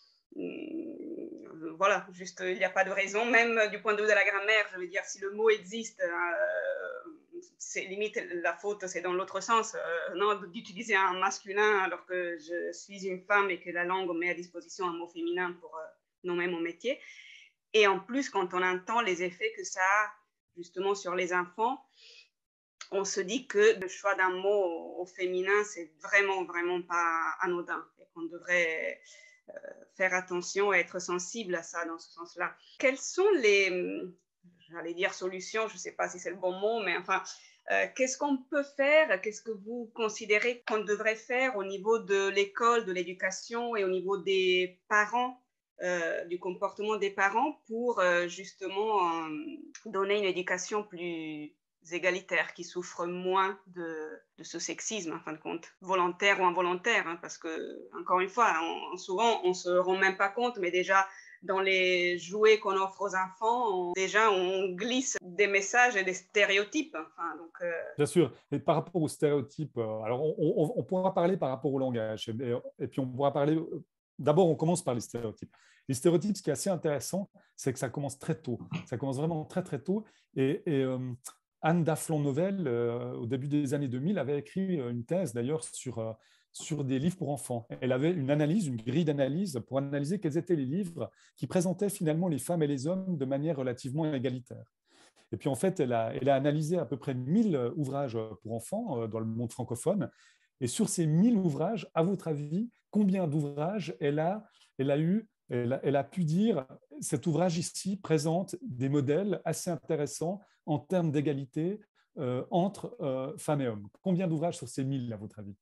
Voilà, juste, il n'y a pas de raison, même du point de vue de la grammaire, je veux dire, si le mot existe, euh, c'est limite, la faute, c'est dans l'autre sens, euh, non, d'utiliser un masculin alors que je suis une femme et que la langue met à disposition un mot féminin pour euh, nommer mon métier. Et en plus, quand on entend les effets que ça a justement sur les enfants, on se dit que le choix d'un mot au, au féminin, c'est vraiment, vraiment pas anodin et qu'on devrait euh, faire attention et être sensible à ça dans ce sens-là. Quelles sont les, j'allais dire solutions, je ne sais pas si c'est le bon mot, mais enfin, euh, qu'est-ce qu'on peut faire? Qu'est-ce que vous considérez qu'on devrait faire au niveau de l'école, de l'éducation et au niveau des parents, euh, du comportement des parents pour euh, justement euh, donner une éducation plus égalitaire, qui souffrent moins de, de ce sexisme, en fin de compte, volontaire ou involontaire, hein, parce que, encore une fois, on, souvent, on ne se rend même pas compte, mais déjà, dans les jouets qu'on offre aux enfants, on, déjà, on glisse des messages et des stéréotypes. Enfin, donc, euh... Bien sûr, et par rapport aux stéréotypes, alors on, on, on pourra parler par rapport au langage, et, et puis on pourra parler... D'abord, on commence par les stéréotypes. Les stéréotypes, ce qui est assez intéressant, c'est que ça commence très tôt. Ça commence vraiment très, très tôt. Et, et euh, Anne Daflon-Novel, euh, au début des années deux mille, avait écrit une thèse d'ailleurs sur, euh, sur des livres pour enfants. Elle avait une analyse, une grille d'analyse pour analyser quels étaient les livres qui présentaient finalement les femmes et les hommes de manière relativement égalitaire. Et puis en fait, elle a, elle a analysé à peu près mille ouvrages pour enfants euh, dans le monde francophone. Et sur ces mille ouvrages, à votre avis, combien d'ouvrages elle a, elle a eu elle a, elle a pu dire, cet ouvrage ici présente des modèles assez intéressants en termes d'égalité euh, entre euh, femmes et hommes. Combien d'ouvrages sur ces mille, à votre avis?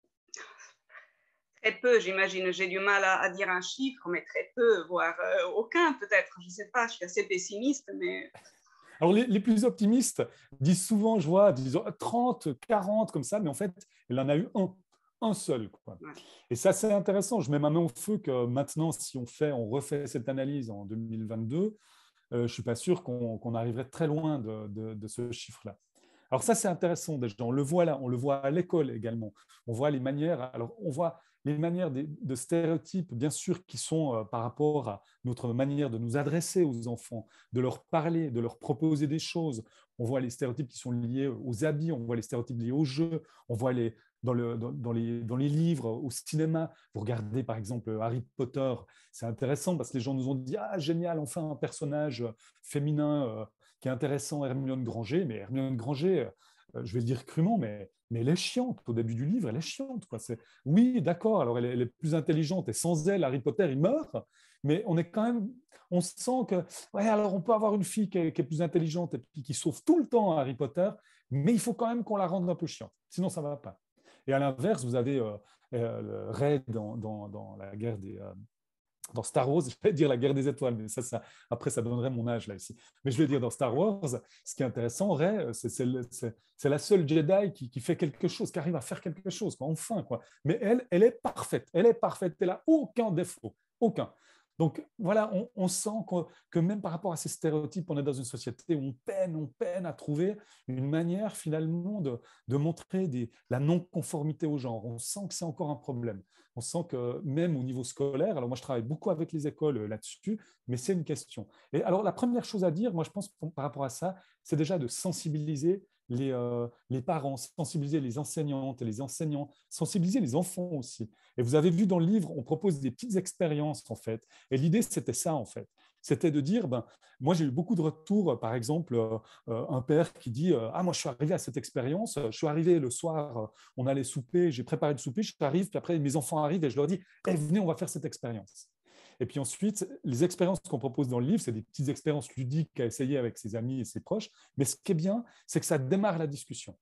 Très peu, j'imagine. J'ai du mal à, à dire un chiffre, mais très peu, voire euh, aucun peut-être. Je ne sais pas, je suis assez pessimiste, mais... Alors, les, les, plus optimistes disent souvent, je vois, disent trente, quarante, comme ça, mais en fait, elle en a eu un, un seul. Quoi. Ouais. Et ça, c'est intéressant. Je mets ma main au feu que maintenant, si on, fait, on refait cette analyse en deux mille vingt-deux, euh, je ne suis pas sûr qu'on qu'on arriverait très loin de, de, de ce chiffre-là. Alors ça, c'est intéressant déjà. On le voit là, on le voit à l'école également. On voit les manières, alors on voit les manières de, de stéréotypes, bien sûr, qui sont euh, par rapport à notre manière de nous adresser aux enfants, de leur parler, de leur proposer des choses. On voit les stéréotypes qui sont liés aux habits, on voit les stéréotypes liés aux jeux, on voit les, dans, le, dans, dans, les, dans les livres, au cinéma. Vous regardez par exemple Harry Potter, c'est intéressant parce que les gens nous ont dit « Ah, génial, enfin un personnage féminin euh, qui est intéressant, Hermione Granger », mais Hermione Granger, euh, je vais le dire crûment, mais, mais elle est chiante. Au début du livre, elle est chiante. Quoi. C'est, oui, d'accord, alors elle est, elle est plus intelligente et sans elle, Harry Potter, il meurt, mais on est quand même, on sent que, ouais, alors on peut avoir une fille qui est, qui est plus intelligente et puis qui sauve tout le temps Harry Potter, mais il faut quand même qu'on la rende un peu chiante, sinon ça ne va pas. Et à l'inverse, vous avez euh, euh, Rey dans, dans, dans la guerre des... Euh, dans Star Wars, je vais dire la guerre des étoiles, mais ça, ça, après, ça donnerait mon âge là ici. Mais je vais dire dans Star Wars, ce qui est intéressant, Rey, c'est, c'est, c'est, c'est la seule Jedi qui, qui fait quelque chose, qui arrive à faire quelque chose, quoi, enfin. Quoi. Mais elle, elle est parfaite, elle est parfaite, elle n'a aucun défaut, aucun. Donc voilà, on, on sent que, que même par rapport à ces stéréotypes, on est dans une société où on peine, on peine à trouver une manière finalement de, de montrer des, la non-conformité au genre. On sent que c'est encore un problème. On sent que même au niveau scolaire, alors moi je travaille beaucoup avec les écoles là-dessus, mais c'est une question. Et alors la première chose à dire, moi je pense par rapport à ça, c'est déjà de sensibiliser les, euh, les parents, sensibiliser les enseignantes et les enseignants, sensibiliser les enfants aussi. Et vous avez vu dans le livre, on propose des petites expériences en fait. Et l'idée, c'était ça en fait. C'était de dire, ben, moi j'ai eu beaucoup de retours, par exemple, euh, un père qui dit, euh, ah moi je suis arrivé à cette expérience, je suis arrivé le soir, euh, on allait souper, j'ai préparé le souper, je arrive, puis après mes enfants arrivent et je leur dis, hey, venez, on va faire cette expérience. Et puis ensuite, les expériences qu'on propose dans le livre, c'est des petites expériences ludiques à essayer avec ses amis et ses proches. Mais ce qui est bien, c'est que ça démarre la discussion.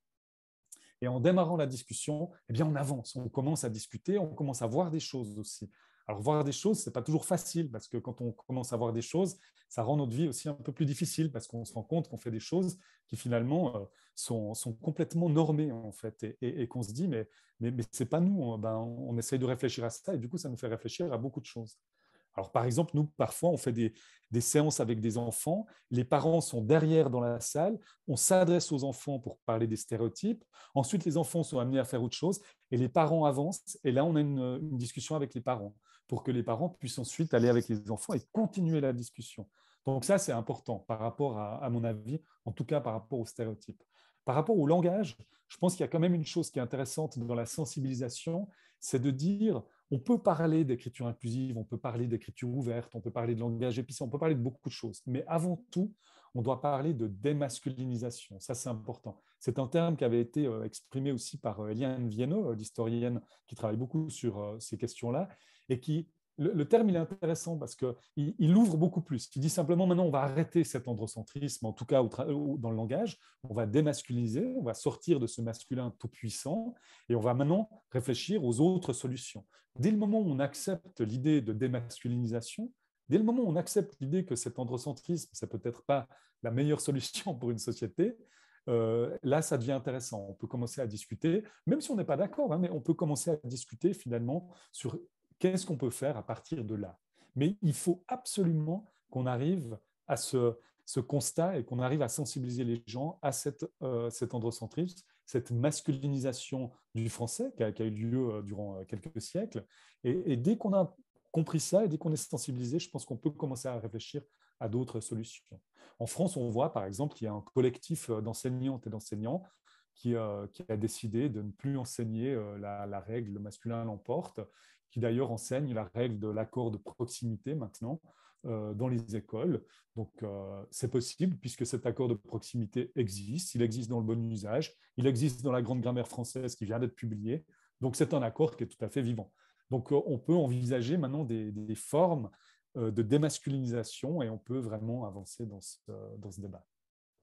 Et en démarrant la discussion, eh bien, on avance, on commence à discuter, on commence à voir des choses aussi. Alors, voir des choses, ce n'est pas toujours facile, parce que quand on commence à voir des choses, ça rend notre vie aussi un peu plus difficile, parce qu'on se rend compte qu'on fait des choses qui finalement euh, sont, sont, complètement normées, en fait, et, et, et qu'on se dit, mais, mais, mais ce n'est pas nous, ben, on essaye de réfléchir à ça, et du coup, ça nous fait réfléchir à beaucoup de choses. Alors, par exemple, nous, parfois, on fait des, des, séances avec des enfants. Les parents sont derrière dans la salle. On s'adresse aux enfants pour parler des stéréotypes. Ensuite, les enfants sont amenés à faire autre chose et les parents avancent. Et là, on a une, une discussion avec les parents pour que les parents puissent ensuite aller avec les enfants et continuer la discussion. Donc ça, c'est important par rapport à, à mon avis, en tout cas par rapport aux stéréotypes. Par rapport au langage, je pense qu'il y a quand même une chose qui est intéressante dans la sensibilisation, c'est de dire on peut parler d'écriture inclusive, on peut parler d'écriture ouverte, on peut parler de langage épicé, on peut parler de beaucoup de choses. Mais avant tout, on doit parler de démasculinisation. Ça, c'est important. C'est un terme qui avait été exprimé aussi par Eliane Viennot, l'historienne qui travaille beaucoup sur ces questions-là, et qui, le, le terme, il est intéressant parce qu'il il ouvre beaucoup plus. Il dit simplement, maintenant, on va arrêter cet androcentrisme, en tout cas dans le langage, on va démasculiniser, on va sortir de ce masculin tout-puissant, et on va maintenant réfléchir aux autres solutions. Dès le moment où on accepte l'idée de démasculinisation, dès le moment où on accepte l'idée que cet androcentrisme, c'est peut-être pas la meilleure solution pour une société, euh, là, ça devient intéressant. On peut commencer à discuter, même si on n'est pas d'accord, hein, mais on peut commencer à discuter finalement sur qu'est-ce qu'on peut faire à partir de là. Mais il faut absolument qu'on arrive à ce, ce constat et qu'on arrive à sensibiliser les gens à cette, euh, cet androcentrisme, cette masculinisation du français qui a, qui a eu lieu durant quelques siècles. Et, et dès qu'on a compris ça et dès qu'on est sensibilisé, je pense qu'on peut commencer à réfléchir à d'autres solutions. En France, on voit par exemple qu'il y a un collectif d'enseignantes et d'enseignants qui, euh, qui a décidé de ne plus enseigner euh, la, la règle « le masculin l'emporte », qui d'ailleurs enseigne la règle de l'accord de proximité maintenant euh, dans les écoles. Donc, euh, c'est possible puisque cet accord de proximité existe. Il existe dans le bon usage. Il existe dans la grande grammaire française qui vient d'être publiée. Donc, c'est un accord qui est tout à fait vivant. Donc, euh, on peut envisager maintenant des, des formes euh, de démasculinisation et on peut vraiment avancer dans ce, dans ce débat.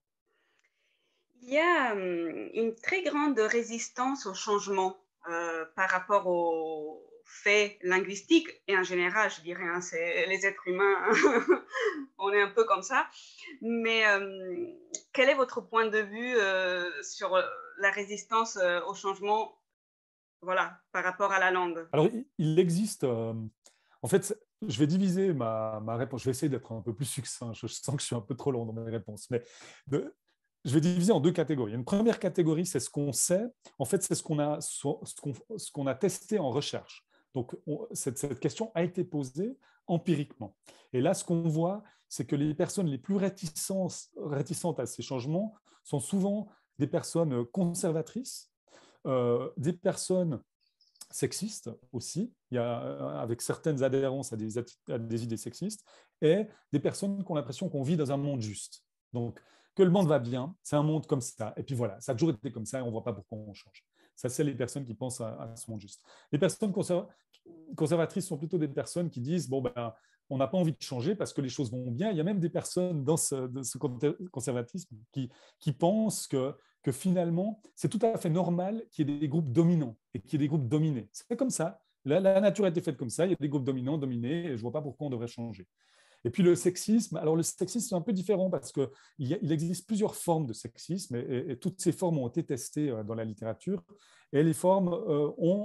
Il y a hum, une très grande résistance au changement euh, par rapport aux faits linguistiques et en général, je dirais, hein, c'est les êtres humains, on est un peu comme ça. Mais euh, quel est votre point de vue euh, sur la résistance euh, au changement, voilà, par rapport à la langue? Alors, il existe, euh, en fait, je vais diviser ma, ma réponse, je vais essayer d'être un peu plus succinct, je sens que je suis un peu trop long dans mes réponses, mais de, je vais diviser en deux catégories. Une première catégorie, c'est ce qu'on sait, en fait, c'est ce qu'on a, ce qu'on, ce qu'on a testé en recherche. Donc, on, cette, cette question a été posée empiriquement. Et là, ce qu'on voit, c'est que les personnes les plus réticentes, réticentes à ces changements sont souvent des personnes conservatrices, euh, des personnes sexistes aussi, il y a, avec certaines adhérences à des, à des idées sexistes, et des personnes qui ont l'impression qu'on vit dans un monde juste. Donc, que le monde va bien, c'est un monde comme ça, et puis voilà, ça a toujours été comme ça, et on ne voit pas pourquoi on change. Ça, c'est les personnes qui pensent à, à ce monde juste. Les personnes conserv conservatrices sont plutôt des personnes qui disent, bon, ben, on n'a pas envie de changer parce que les choses vont bien. Il y a même des personnes dans ce, ce conservatisme qui, qui pensent que, que finalement, c'est tout à fait normal qu'il y ait des groupes dominants et qu'il y ait des groupes dominés. C'est comme ça. La, la nature a été faite comme ça. Il y a des groupes dominants, dominés, et je ne vois pas pourquoi on devrait changer. Et puis le sexisme, alors le sexisme, c'est un peu différent parce qu'il il existe plusieurs formes de sexisme et, et, et toutes ces formes ont été testées dans la littérature. Et les formes euh, ont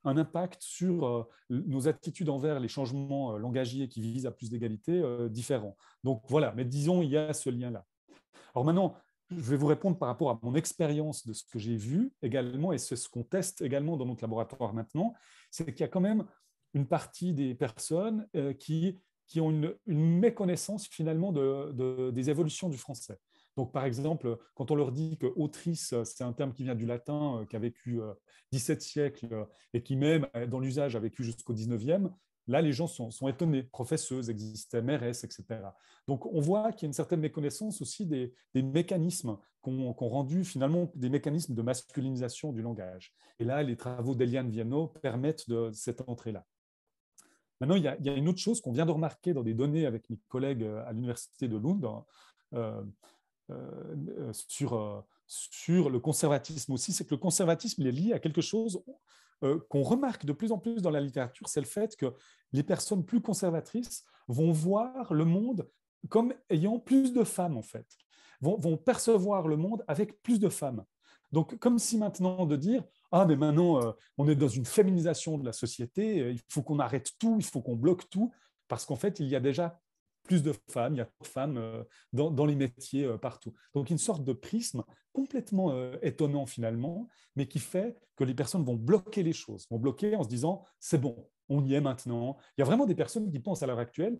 un impact sur euh, nos attitudes envers les changements euh, langagiers qui visent à plus d'égalité euh, différents. Donc voilà, mais disons, il y a ce lien-là. Alors maintenant, je vais vous répondre par rapport à mon expérience de ce que j'ai vu également, et c'est ce qu'on teste également dans notre laboratoire maintenant, c'est qu'il y a quand même une partie des personnes euh, qui, qui ont une, une méconnaissance finalement de, de, des évolutions du français. Donc, par exemple, quand on leur dit que autrice, c'est un terme qui vient du latin, euh, qui a vécu euh, dix-sept siècles euh, et qui même, euh, dans l'usage, a vécu jusqu'au dix-neuvième, là, les gens sont, sont étonnés. Professeuse existait, mairesse, et cetera. Donc, on voit qu'il y a une certaine méconnaissance aussi des, des mécanismes qu'on qu rendu finalement des mécanismes de masculinisation du langage. Et là, les travaux d'Eliane Viano permettent de cette entrée-là. Maintenant, il y, a, il y a une autre chose qu'on vient de remarquer dans des données avec mes collègues à l'université de Lund, euh, euh, sur, euh, sur le conservatisme aussi, c'est que le conservatisme il est lié à quelque chose euh, qu'on remarque de plus en plus dans la littérature, c'est le fait que les personnes plus conservatrices vont voir le monde comme ayant plus de femmes, en fait, vont, vont percevoir le monde avec plus de femmes. Donc, comme si maintenant de dire ah, mais maintenant, euh, on est dans une féminisation de la société, il faut qu'on arrête tout, il faut qu'on bloque tout, parce qu'en fait, il y a déjà plus de femmes, il y a trop de femmes euh, dans, dans, les métiers euh, partout. Donc, une sorte de prisme complètement euh, étonnant finalement, mais qui fait que les personnes vont bloquer les choses, vont bloquer en se disant c'est bon, on y est maintenant. Il y a vraiment des personnes qui pensent à l'heure actuelle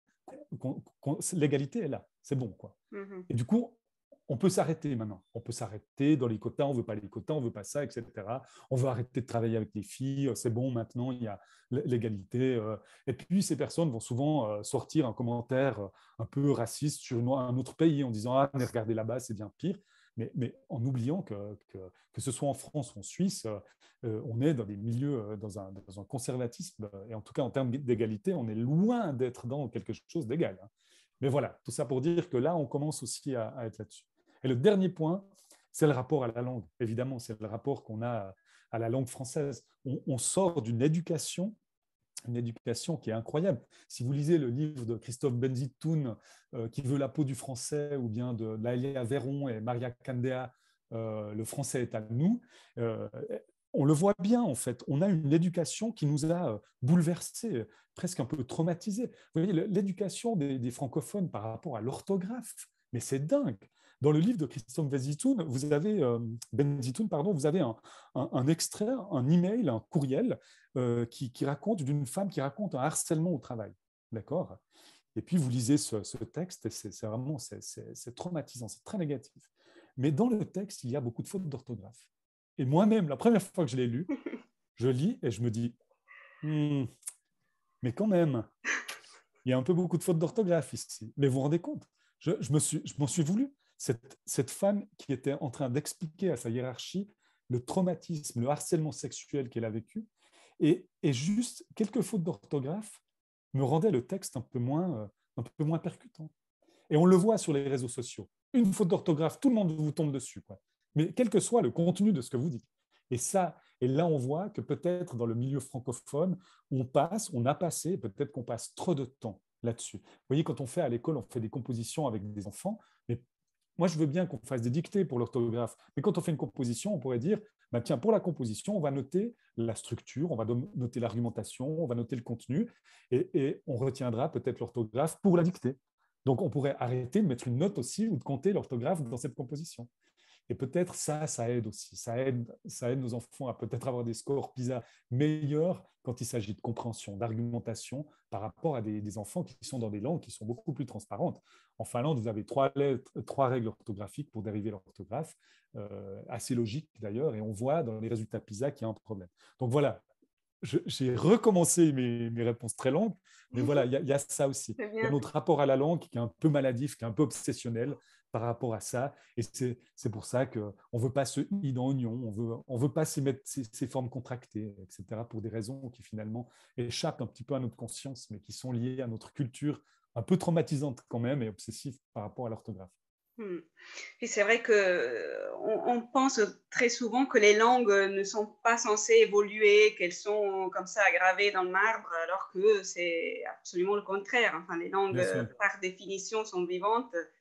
qu'on, qu'on, l'égalité est là, c'est bon, quoi. Mm-hmm. Et du coup, on peut s'arrêter maintenant. On peut s'arrêter dans les quotas, on ne veut pas les quotas, on ne veut pas ça, et cetera. On veut arrêter de travailler avec les filles, c'est bon, maintenant, il y a l'égalité. Et puis, ces personnes vont souvent sortir un commentaire un peu raciste sur un autre pays en disant « Ah, mais regardez là-bas, c'est bien pire ». Mais, mais en oubliant que, que, que ce soit en France ou en Suisse, euh, on est dans des milieux, dans un, dans un conservatisme, et en tout cas en termes d'égalité, on est loin d'être dans quelque chose d'égal. Mais voilà, tout ça pour dire que là, on commence aussi à, à être là-dessus. Et le dernier point, c'est le rapport à la langue. Évidemment, c'est le rapport qu'on a à la langue française. On, on sort d'une éducation, une éducation qui est incroyable. Si vous lisez le livre de Christophe Benzitoun, euh, Qui veut la peau du français, ou bien de Laëlia Véron et Maria Candéa, euh, Le français est à nous, euh, on le voit bien, en fait. On a une éducation qui nous a bouleversés, presque un peu traumatisés. Vous voyez, l'éducation des, des francophones par rapport à l'orthographe, mais c'est dingue. Dans le livre de Christophe Benzitoun, vous avez, euh, Benzitoun, pardon, vous avez un, un, un extrait, un email, un courriel euh, qui, qui raconte d'une femme qui raconte un harcèlement au travail. D'accord ? Et puis, vous lisez ce, ce texte, et c'est vraiment c'est, c'est, c'est traumatisant, c'est très négatif. Mais dans le texte, il y a beaucoup de fautes d'orthographe. Et moi-même, la première fois que je l'ai lu, je lis et je me dis hm, mais quand même, il y a un peu beaucoup de fautes d'orthographe ici. Mais vous vous rendez compte, je, je, me suis, je m'en suis voulu. Cette, cette femme qui était en train d'expliquer à sa hiérarchie le traumatisme, le harcèlement sexuel qu'elle a vécu, et, et juste quelques fautes d'orthographe me rendaient le texte un peu moins, un peu moins percutant. Et on le voit sur les réseaux sociaux. Une faute d'orthographe, tout le monde vous tombe dessus, quoi. Mais quel que soit le contenu de ce que vous dites. Et ça, et là, on voit que peut-être dans le milieu francophone, on passe, on a passé, peut-être qu'on passe trop de temps là-dessus. Vous voyez, quand on fait à l'école, on fait des compositions avec des enfants, mais moi, je veux bien qu'on fasse des dictées pour l'orthographe, mais quand on fait une composition, on pourrait dire, bah, tiens, pour la composition, on va noter la structure, on va noter l'argumentation, on va noter le contenu, et, et on retiendra peut-être l'orthographe pour la dictée. Donc, on pourrait arrêter de mettre une note aussi ou de compter l'orthographe dans cette composition. Et peut-être ça, ça aide aussi. Ça aide, ça aide nos enfants à peut-être avoir des scores PISA meilleurs quand il s'agit de compréhension, d'argumentation par rapport à des, des enfants qui sont dans des langues qui sont beaucoup plus transparentes. En Finlande, vous avez trois, lettres, trois règles orthographiques pour dériver l'orthographe, euh, assez logiques d'ailleurs, et on voit dans les résultats PISA qu'il y a un problème. Donc voilà, je, j'ai recommencé mes, mes réponses très longues, mais voilà, il y, y a ça aussi. Il y a notre rapport à la langue qui est un peu maladif, qui est un peu obsessionnel par rapport à ça. Et c'est, c'est pour ça qu'on ne veut pas se i dans oignon, on veut, on veut pas s'y mettre ces, ces formes contractées, et cetera, pour des raisons qui finalement échappent un petit peu à notre conscience, mais qui sont liées à notre culture un peu traumatisante quand même et obsessive par rapport à l'orthographe. Hmm. Et c'est vrai qu'on on pense très souvent que les langues ne sont pas censées évoluer, qu'elles sont comme ça gravées dans le marbre, alors que c'est absolument le contraire. Enfin, les langues, par définition, sont vivantes,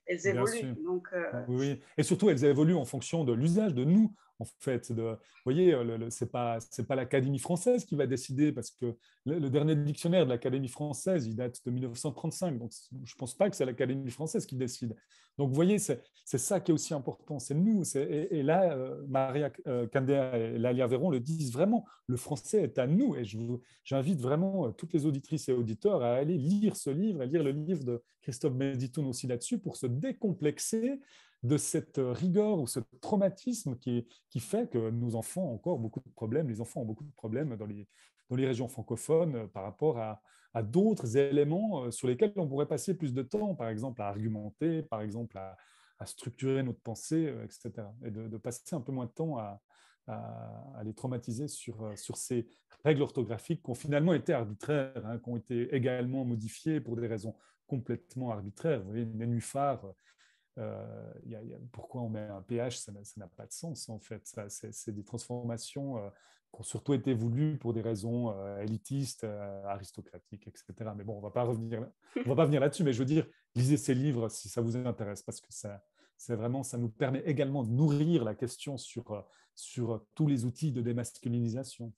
elles Bien évoluent. sûr. Donc, euh, Oui, oui. Et surtout, elles évoluent en fonction de l'usage de nous, en fait. De, vous voyez, ce n'est pas, c'est pas l'Académie française qui va décider, parce que le, le dernier dictionnaire de l'Académie française, il date de mille neuf cent trente-cinq. Donc, je ne pense pas que c'est l'Académie française qui décide. Donc, vous voyez, c'est ça qui est aussi important. C'est nous. Et, et là, euh, Maria euh, Candéa et Lalia Véron le disent vraiment. Le français est à nous. Et j'invite vraiment toutes les auditrices et auditeurs à aller lire ce livre, à lire le livre de Christophe Béditoun aussi là-dessus, pour se décomplexer de cette rigueur ou ce traumatisme qui, qui fait que nos enfants ont encore beaucoup de problèmes, les enfants ont beaucoup de problèmes dans les, dans les régions francophones par rapport à, à d'autres éléments sur lesquels on pourrait passer plus de temps, par exemple à argumenter, par exemple à, à structurer notre pensée, et cetera. Et de, de passer un peu moins de temps à, à, à les traumatiser sur, sur ces règles orthographiques qui ont finalement été arbitraires, hein, qui ont été également modifiées pour des raisons complètement arbitraires. Vous voyez, une nénuphar, euh, y a, y a, pourquoi on met un ph, ça n'a pas de sens en fait. C'est des transformations euh, qui ont surtout été voulues pour des raisons euh, élitistes, euh, aristocratiques, et cetera. Mais bon, on ne va pas revenir, on va pas venir là-dessus, mais je veux dire, lisez ces livres si ça vous intéresse, parce que ça, c'est vraiment, ça nous permet également de nourrir la question sur, sur tous les outils de démasculinisation.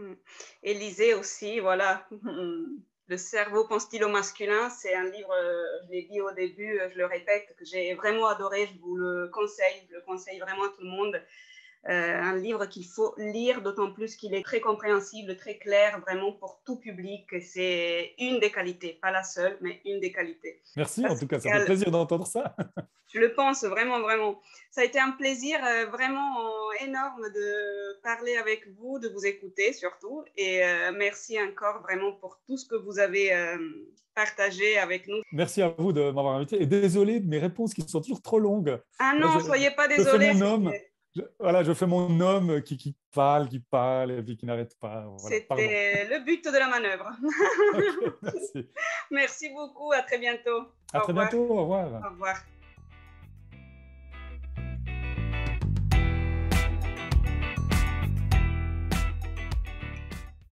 Et lisez aussi, voilà, Le cerveau pense-t-il au masculin, c'est un livre, je l'ai dit au début, je le répète, que j'ai vraiment adoré, je vous le conseille, je le conseille vraiment à tout le monde. Euh, un livre qu'il faut lire, d'autant plus qu'il est très compréhensible, très clair, vraiment pour tout public. C'est une des qualités, pas la seule, mais une des qualités. Merci, Parce en tout cas, ça fait plaisir d'entendre ça. Je le pense, vraiment, vraiment. Ça a été un plaisir euh, vraiment énorme de parler avec vous, de vous écouter surtout. Et euh, merci encore vraiment pour tout ce que vous avez euh, partagé avec nous. Merci à vous de m'avoir invité. Et désolé de mes réponses qui sont toujours trop longues. Ah non, je, soyez pas je fais désolés. mon homme. Je, voilà, je fais mon homme qui, qui parle, qui parle, et puis qui n'arrête pas. Voilà, c'était le but de la manœuvre. Okay, merci. Merci beaucoup, à très bientôt. À Au très revoir. bientôt, au revoir. Au revoir.